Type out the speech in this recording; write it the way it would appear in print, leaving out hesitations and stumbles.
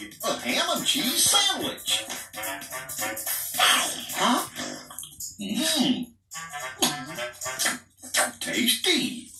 a ham and cheese sandwich. Huh? Mmm. Tasty.